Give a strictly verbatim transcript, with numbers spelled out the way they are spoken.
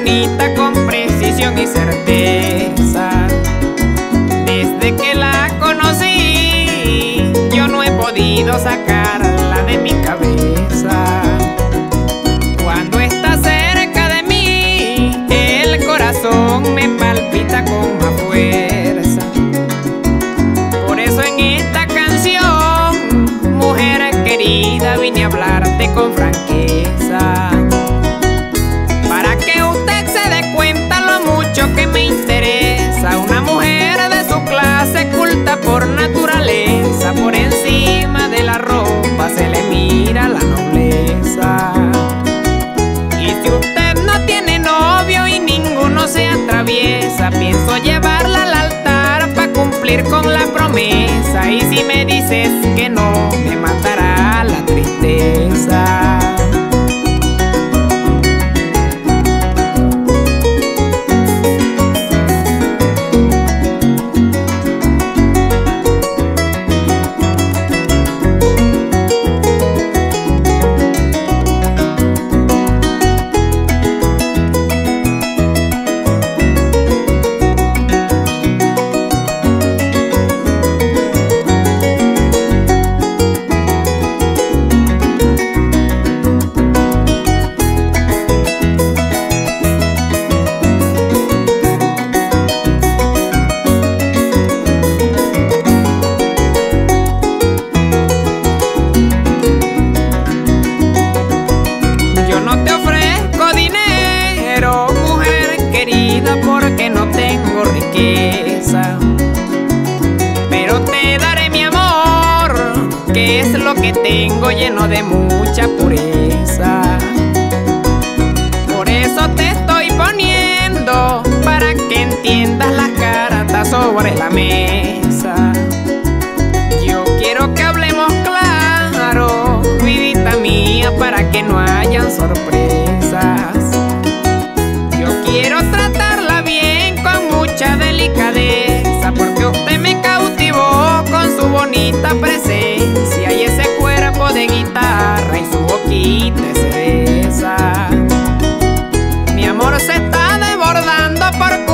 bonita con precisión y certeza. Desde que la conocí, yo no he podido sacarla de mi cabeza. Cuando está cerca de mí, el corazón me palpita con más fuerza. Por eso en esta canción, mujer querida, vine a hablarte con franqueza, para que usted se dé cuenta lo mucho que me interesa una mujer de su clase, culta por naturaleza. Por encima de la ropa se le mira la nobleza. Y si usted no tiene novio y ninguno se atraviesa, pienso llevarla al altar para cumplir con la promesa. Y si me dices que no, me matará la tristeza. Porque no tengo riqueza, pero te daré mi amor, que es lo que tengo, lleno de mucha pureza. Por eso te estoy poniendo, para que entiendas las cartas sobre la mesa. Yo quiero que hablemos claro, vidita mía, para que no hayan sorpresas. Yo quiero tratarla bien con mucha delicadeza, porque usted me cautivó con su bonita presencia y ese cuerpo de guitarra y su boquita de cereza. Mi amor se está desbordando por